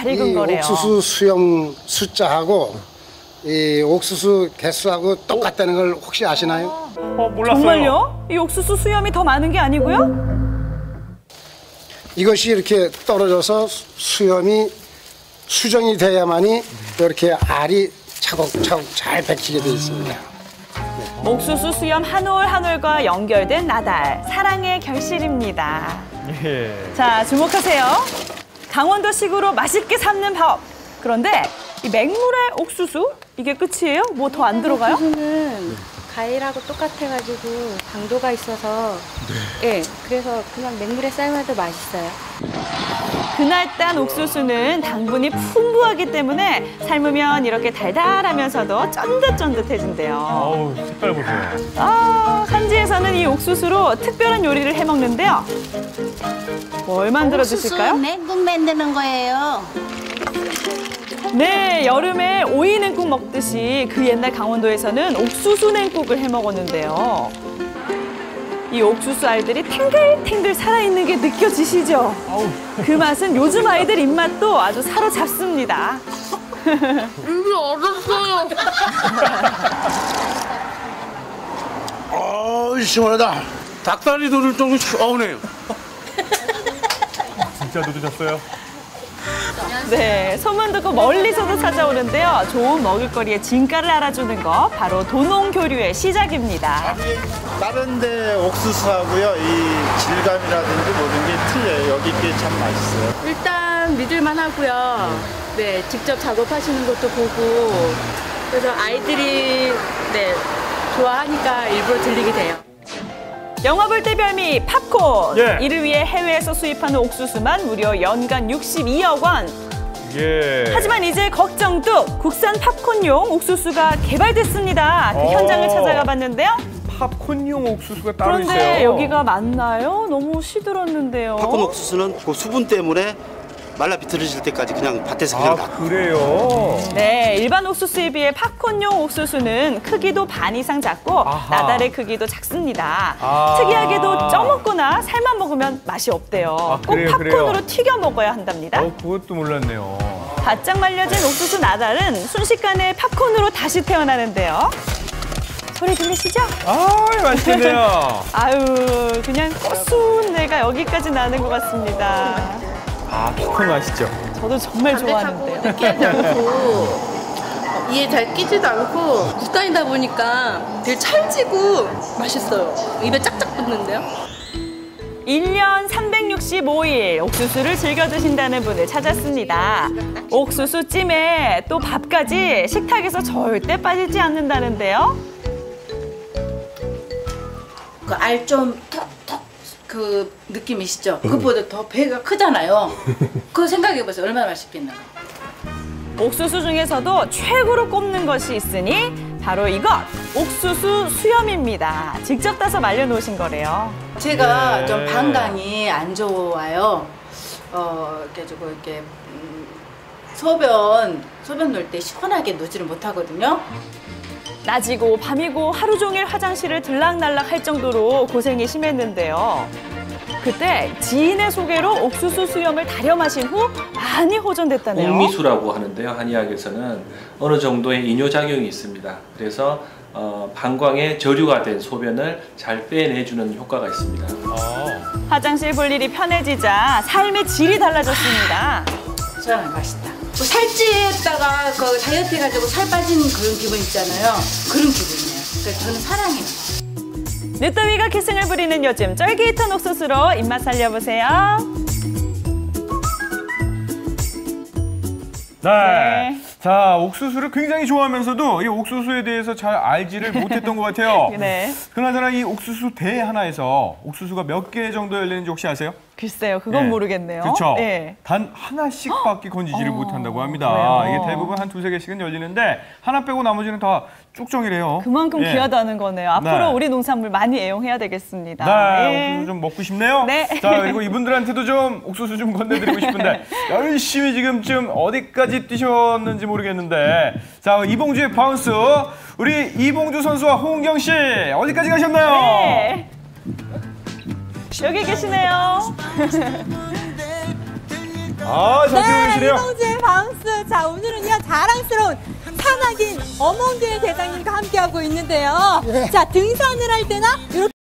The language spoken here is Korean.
잘 익은 거래요. 옥수수 수염 숫자하고 이 옥수수 개수하고 똑같다는 걸 혹시 아시나요? 몰랐어요. 정말요? 이 옥수수 수염이 더 많은 게 아니고요? 이것이 이렇게 떨어져서 수염이 수정이 돼야만이 이렇게 알이 차곡차곡 잘 베끼게 되어 있습니다. 옥수수 수염 한 올 한 올과 연결된 나달, 사랑의 결실입니다. 예. 자, 주목하세요. 강원도식으로 맛있게 삶는 법. 그런데 이 맹물의 옥수수? 이게 끝이에요? 뭐 더 안 들어가요? 옥수수는 과일하고 똑같아가지고 당도가 있어서 예, 그래서 그냥 맹물에 삶아도 맛있어요. 그날 딴 옥수수는 당분이 풍부하기 때문에 삶으면 이렇게 달달하면서도 쫀득쫀득해진대요. 아우, 색깔 보세요. 산지에서는 이 옥수수로 특별한 요리를 해먹는데요. 뭘 만들어 드실까요? 냉국 만드는 거예요. 네, 여름에 오이 냉국 먹듯이 그 옛날 강원도에서는 옥수수 냉국을 해 먹었는데요. 이 옥수수 알들이 탱글탱글 살아있는 게 느껴지시죠? 그 맛은 요즘 아이들 입맛도 아주 사로잡습니다. 이게 어딨어요? 시원하다. 닭다리 도를 정도 시원해요. 진짜 누드셨어요? 네, 소문 듣고 멀리서도 찾아오는데요. 좋은 먹을거리의 진가를 알아주는 거 바로 도농교류의 시작입니다. 다른 데 옥수수하고요, 이 질감이라든지 모든 게 틀려요. 여기 게 참 맛있어요. 일단 믿을만 하고요. 네, 직접 작업하시는 것도 보고 그래서 아이들이 네, 좋아하니까 일부러 들리게 돼요. 영화 볼 때 별미 팝콘. 예. 이를 위해 해외에서 수입하는 옥수수만 무려 연간 62억 원. 예. 하지만 이제 걱정 뚝. 국산 팝콘용 옥수수가 개발됐습니다. 그 현장을 찾아가 봤는데요. 팝콘용 옥수수가 따로 그런데 있어요. 여기가 맞나요? 너무 시들었는데요. 팝콘 옥수수는 그 수분 때문에 말라 비틀어질 때까지 그냥 밭에서 그냥 놔. 그래요? 네, 일반 옥수수에 비해 팝콘용 옥수수는 크기도 반 이상 작고 아하. 나달의 크기도 작습니다. 아. 특이하게도 쪄먹거나 삶아 먹으면 맛이 없대요. 꼭 그래요, 팝콘으로 그래요. 튀겨 먹어야 한답니다. 그것도 몰랐네요. 바짝 말려진 옥수수 나달은 순식간에 팝콘으로 다시 태어나는데요. 소리 들리시죠? 맛있겠네요. 아유, 그냥 고소한 내가 여기까지 나는 것 같습니다. 팝콘 맛있죠? 저도 정말 좋아하는데요. 느끼하지 않고 이에 잘 끼지도 않고 국 다니다 보니까 되게 찰지고 맛있어요. 입에 짝짝 붙는데요. 1년 365일 옥수수를 즐겨 드신다는 분을 찾았습니다. 옥수수 찜에 또 밥까지 식탁에서 절대 빠지지 않는다는데요. 그 알 좀 턱턱 그 느낌이시죠? 그것보다 더 배가 크잖아요. 그거 생각해보세요. 얼마나 맛있겠나요? 옥수수 중에서도 최고로 꼽는 것이 있으니 바로 이것! 옥수수 수염입니다. 직접 따서 말려놓으신 거래요. 제가 네. 좀 방광이 안 좋아요. 그래가지고 이렇게 소변 놓을 때 시원하게 놓지를 못하거든요. 낮이고 밤이고 하루 종일 화장실을 들락날락 할 정도로 고생이 심했는데요. 그때 지인의 소개로 옥수수 수염을 다려 마신 후 많이 호전됐다네요. 옥미수라고 하는데요. 한의학에서는 어느 정도의 이뇨작용이 있습니다. 그래서 방광에 저류가 된 소변을 잘 빼내주는 효과가 있습니다. 화장실 볼 일이 편해지자 삶의 질이 달라졌습니다. 정말 맛있다. 살찌다가 그 다이어트 해가지고 살 빠진 그런 기분 있잖아요. 그런 기분이에요. 그러니까 저는 사랑해요. 늦더위가 기승을 부리는 요즘 쫄깃한 옥수수로 입맛 살려보세요. 네. 자, 옥수수를 굉장히 좋아하면서도 이 옥수수에 대해서 잘 알지를 못했던 것 같아요. 네. 그나저나 이 옥수수 대 하나에서 옥수수가 몇 개 정도 열리는지 혹시 아세요? 글쎄요, 그건 네. 모르겠네요. 그렇죠. 네. 단 하나씩밖에 건지지를 못한다고 합니다. 그래요? 이게 대부분 한 두세 개씩은 열리는데 하나 빼고 나머지는 다 쭉정이래요. 그만큼 예. 귀하다는 거네요. 앞으로 네. 우리 농산물 많이 애용해야 되겠습니다. 네, 예. 옥수수 좀 먹고 싶네요. 네. 자, 그리고 이분들한테도 좀 옥수수 좀 건네드리고 싶은데 열심히 지금쯤 어디까지 뛰셨는지 모르겠는데 자, 이봉주의 바운스 우리 이봉주 선수와 홍은경 씨 어디까지 가셨나요? 네. 여기 계시네요. 아, 잘 뛰고 계시네요. 이봉주의 바운스. 자, 오늘은요, 자랑스러운 산악인 어몽드의 대장님과 함께하고 있는데요. 자, 등산을 할 때나 이렇게